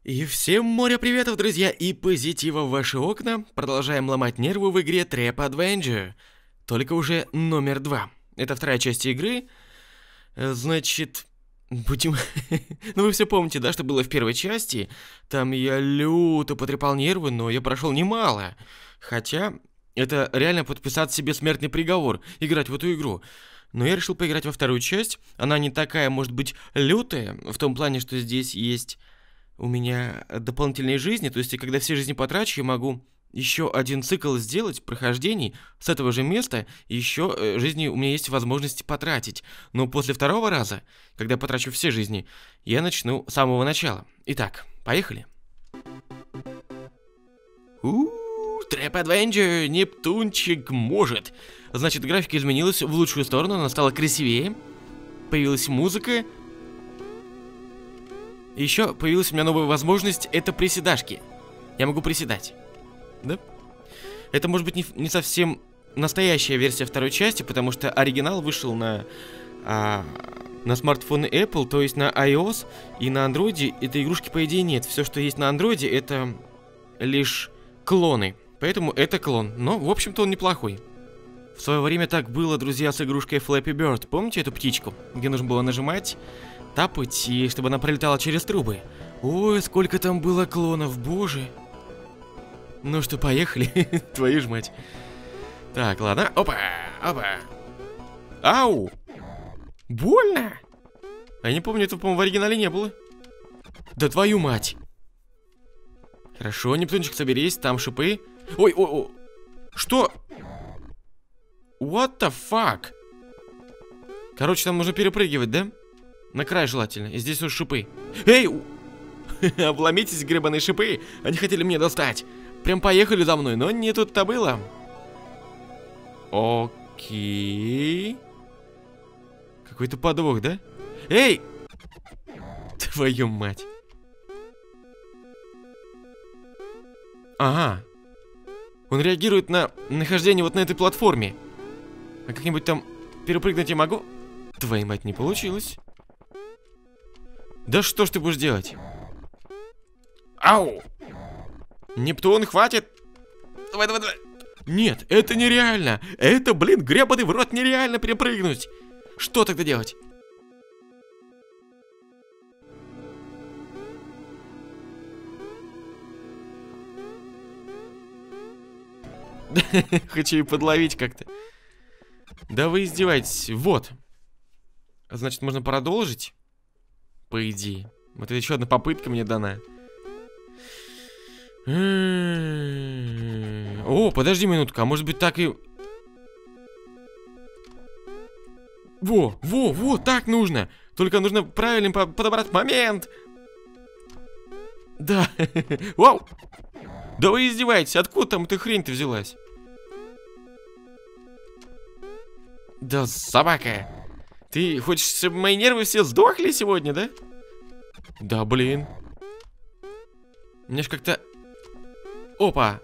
И всем море приветов, друзья, и позитива в ваши окна. Продолжаем ломать нервы в игре Trap Adventure. Только уже номер 2. Это вторая часть игры. Значит, будем... Ну вы все помните, да, что было в первой части? Там я люто потрепал нервы, но я прошел немало. Хотя, это реально подписать себе смертный приговор, играть в эту игру. Но я решил поиграть во вторую часть. Она не такая, может быть, лютая, в том плане, что здесь есть... у меня дополнительные жизни, то есть когда все жизни потрачу, я могу еще один цикл сделать прохождений с этого же места, и еще жизни у меня есть возможность потратить. Но после второго раза, когда я потрачу все жизни, я начну с самого начала. Итак, поехали. Trap Adventure, Нептунчик может. Значит, графика изменилась в лучшую сторону, она стала красивее, появилась музыка. Еще появилась у меня новая возможность, это приседашки. Я могу приседать. Да? Это может быть не совсем настоящая версия второй части, потому что оригинал вышел на смартфоны Apple, то есть на iOS и на Android. Этой игрушки, по идее, нет. Все, что есть на Android, это лишь клоны. Поэтому это клон. Но, в общем-то, он неплохой. В свое время так было, друзья, с игрушкой Flappy Bird. Помните эту птичку, где нужно было нажимать, тапать, и чтобы она пролетала через трубы? Ой, сколько там было клонов, боже. Ну что, поехали. Твою ж мать. Так, ладно. Опа, опа. Ау. Больно. Я не помню, этого, по-моему, в оригинале не было. Да твою мать. Хорошо, Нептунчик, соберись, там шипы. Ой, ой, ой. Что? What the fuck? Короче, там нужно перепрыгивать, да? На край желательно. И здесь вот шипы. Эй! Обломитесь, гребаные шипы! Они хотели меня достать. Прям поехали за мной, но не тут-то было. Окей. Какой-то подвох, да? Эй! Твою мать. Ага. Он реагирует на нахождение вот на этой платформе. А как-нибудь там перепрыгнуть я могу? Твою мать, не получилось. Да что ж ты будешь делать? Ау! Нептун, хватит! Давай, давай, давай! Нет, это нереально! Это, блин, гребаный в рот, нереально перепрыгнуть! Что тогда делать? Хочу ее подловить как-то. Да вы издеваетесь. Вот. Значит, можно продолжить? По идее. Вот это еще одна попытка мне дана. О, подожди минутку, а может быть так и... Во, так нужно. Только нужно правильно подобрать момент. Да. Вау. Да вы издеваетесь, откуда там эта хрень-то взялась? Да собака. Ты хочешь, чтобы мои нервы все сдохли сегодня, да? Да, блин. Мне ж как-то... Опа.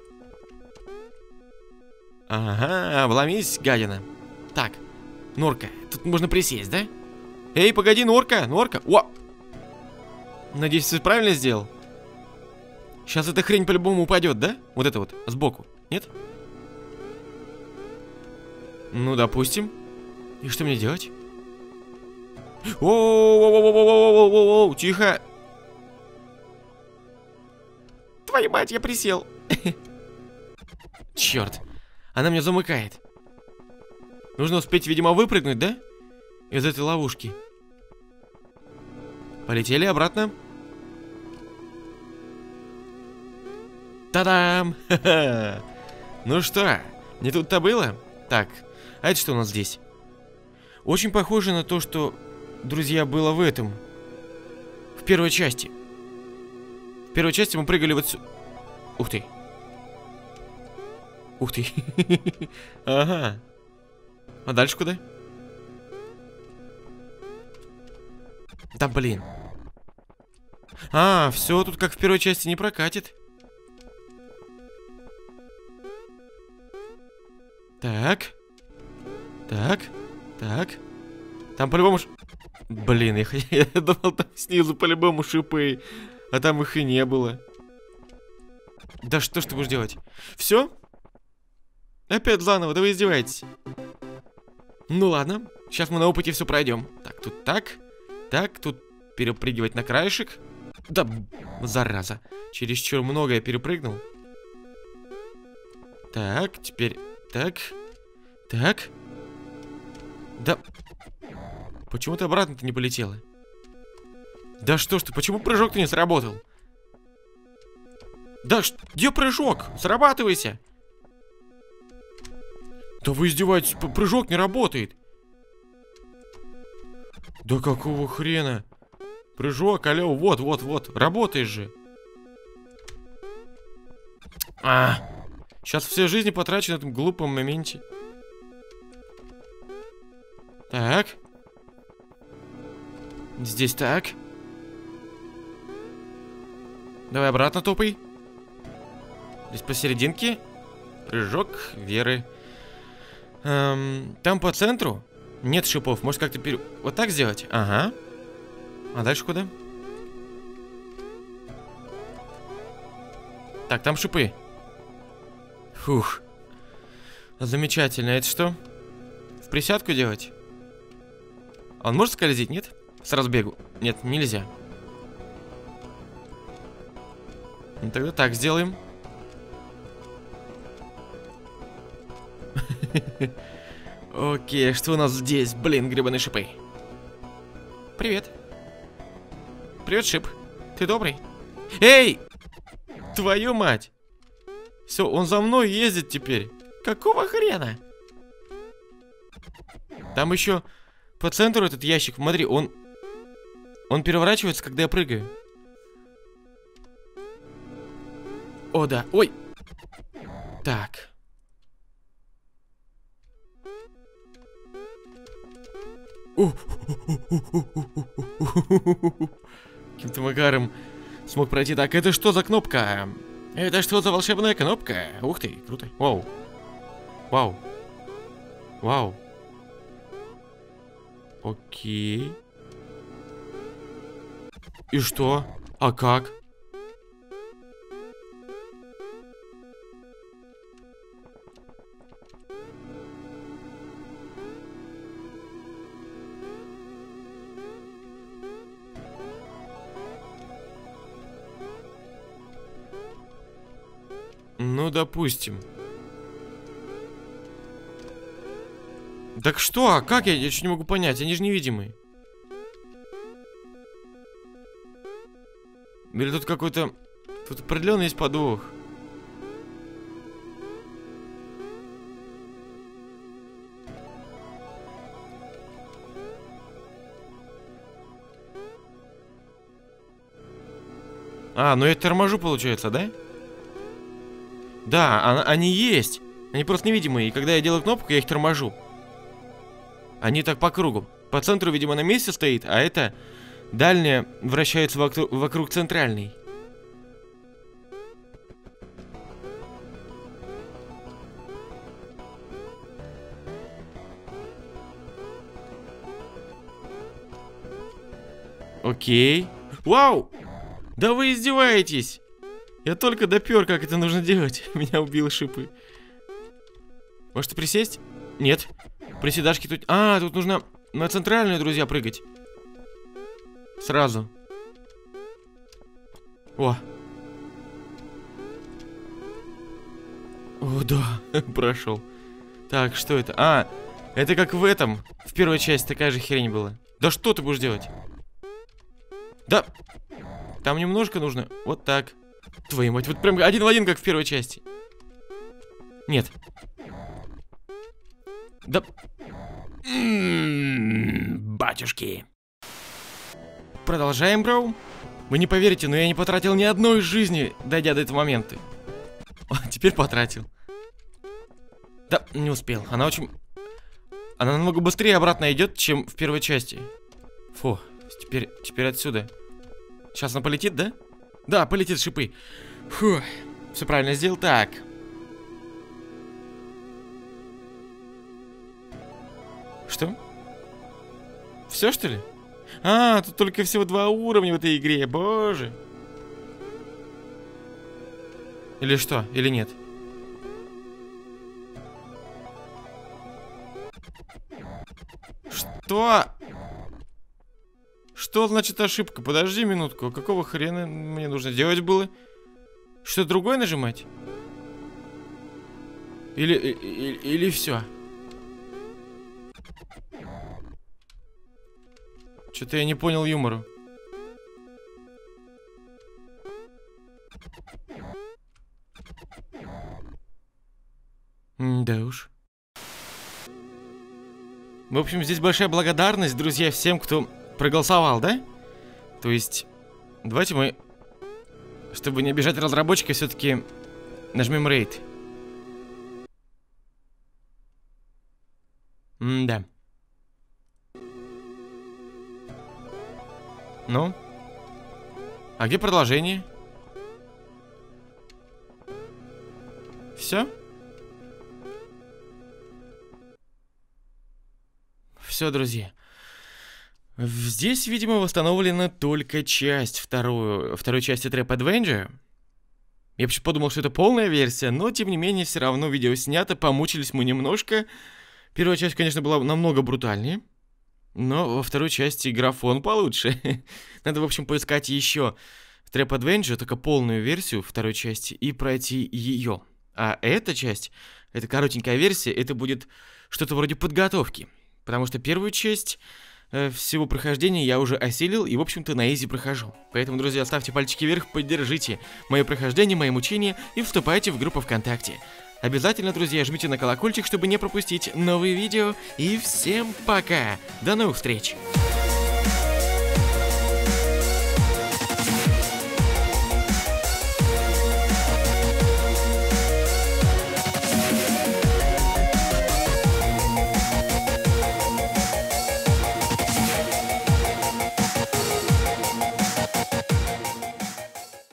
Ага, вломись, гадина. Так, норка, тут можно присесть, да? Эй, погоди, норка, норка. О! Надеюсь, ты правильно сделал? Сейчас эта хрень по-любому упадет, да? Вот это вот, сбоку, нет? Ну, допустим. И что мне делать? Оу, тихо. Твою мать, я присел. Черт, она меня замыкает. Нужно успеть, видимо, выпрыгнуть, да? Из этой ловушки. Полетели обратно. Та-дам! Ну что, не тут-то было? Так, а это что у нас здесь? Очень похоже на то, что, друзья, было в этом. В первой части. В первой части мы прыгали вот сюда. Ух ты. Ух ты. Ага. А дальше куда? Да блин. А, все тут как в первой части не прокатит. Так. Так. Так. Там по-любому... Блин, я думал, там снизу по-любому шипы. А там их и не было. Да что ж ты будешь делать? Все? Опять заново, да вы издеваетесь. Ну ладно, сейчас мы на опыте все пройдем. Так, тут так. Так, тут перепрыгивать на краешек. Да, зараза. Чересчур много я перепрыгнул. Так, теперь так. Так. Да. Почему ты обратно-то не полетела? Да что ж ты, почему прыжок-то не сработал? Да, где прыжок? Срабатывайся. Да вы издеваетесь, прыжок не работает. Да какого хрена? Прыжок, алло, вот, работаешь же. Сейчас все жизни потрачу на этом глупом моменте. Так. Здесь так. Давай обратно топай. Здесь посерединке. Прыжок веры. Там по центру нет шипов. Может как-то вот так сделать? Ага. А дальше куда? Так, там шипы. Фух. Замечательно. Это что? В присядку делать? Он может скользить, нет? С разбегу. Нет, нельзя. Ну тогда так сделаем. Окей, что у нас здесь? Блин, гребаные шипы. Привет. Привет, шип. Ты добрый? Эй! Твою мать! Все, он за мной ездит теперь. Какого хрена? Там еще по центру этот ящик. Смотри, он переворачивается, когда я прыгаю. О, да. Ой. Так. Каким-то макаром смог пройти. Так, это что за кнопка? Это что за волшебная кнопка? Ух ты, круто. Вау. Вау. Вау. Окей. И что? А как? Ну, допустим. Так что? А как я? Я еще не могу понять. Они же невидимые. Или тут какой-то... Тут определенно есть подвох. А, ну я торможу, получается, да? Да, они есть. Они просто невидимые. И когда я делаю кнопку, я их торможу. Они так по кругу. По центру, видимо, на месте стоит, а это дальняя вращается вокруг центральной. Окей. Вау! Да вы издеваетесь! Я только допер, как это нужно делать. Меня убил шипы. Может присесть? Нет. Приседашки тут... А, тут нужно на центральную, друзья, прыгать. Сразу. О. О, да. Прошел. Так, что это? А, это как в этом. В первой части такая же хрень была. Да что ты будешь делать? Да. Там немножко нужно. Вот так. Твою мать, вот прям один в один, как в первой части. Нет. Да. Батюшки. Продолжаем, бро. Вы не поверите, но я не потратил ни одной жизни, дойдя до этого момента. О, теперь потратил. Да, не успел. Она очень... Она намного быстрее обратно идет, чем в первой части. Фу, теперь отсюда. Сейчас она полетит, да? Да, полетит шипы. Фу, все правильно сделал. Так. Что? Все, что ли? А, тут только всего 2 уровня в этой игре, боже. Или что? Или нет? Что? Что значит ошибка? Подожди минутку. Какого хрена мне нужно делать было? Что-то другое нажимать? Или все? Что-то я не понял юмору. Да уж. В общем, здесь большая благодарность, друзья, всем, кто проголосовал, да? То есть, давайте мы, чтобы не обижать разработчика, все-таки нажмем рейд. Да. Ну? А где продолжение? Все? Все, друзья. Здесь, видимо, восстановлена только часть второй части Trap Adventure. Я почему-то подумал, что это полная версия, но, тем не менее, все равно видео снято, помучились мы немножко. Первая часть, конечно, была намного брутальнее, но во второй части графон получше. Надо, в общем, поискать еще Trap Adventure, только полную версию второй части, и пройти ее. А эта часть, эта коротенькая версия, это будет что-то вроде подготовки. Потому что первую часть всего прохождения я уже осилил и, в общем-то, на изи прохожу. Поэтому, друзья, ставьте пальчики вверх, поддержите мое прохождение, мои мучения и вступайте в группу ВКонтакте. Обязательно, друзья, жмите на колокольчик, чтобы не пропустить новые видео. И всем пока! До новых встреч!